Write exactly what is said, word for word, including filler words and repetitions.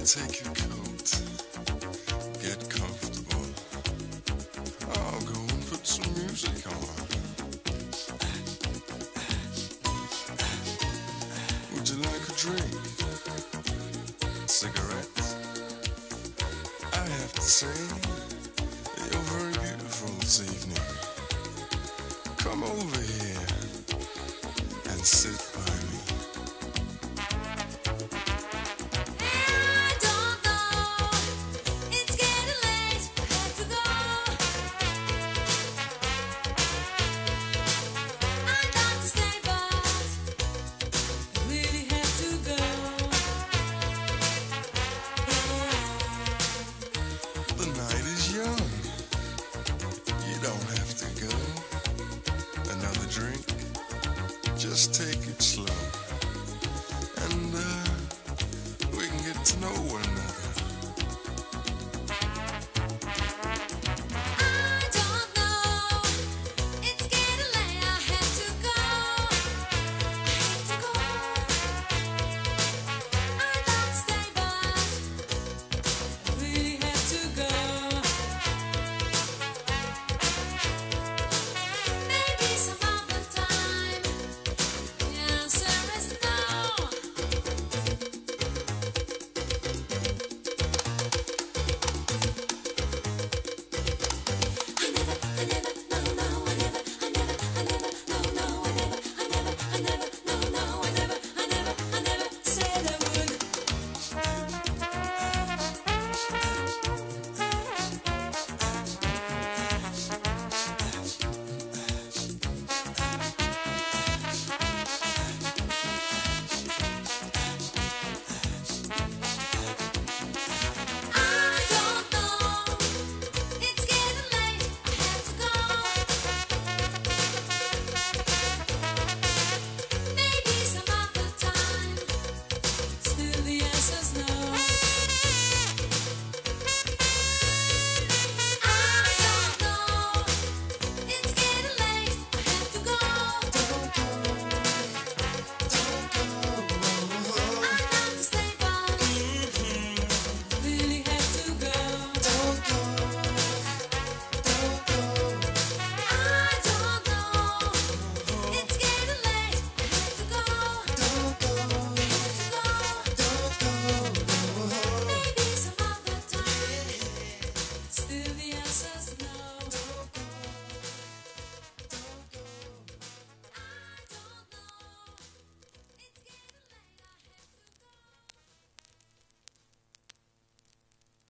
Take your coat, get comfortable. I'll go and put some music on. Would you like a drink? Cigarettes? I have to say, you're very beautiful this evening. Come over here and sit by me. The night is young. You don't have to go. Another drink? Just take it slow. And uh, we can get to know one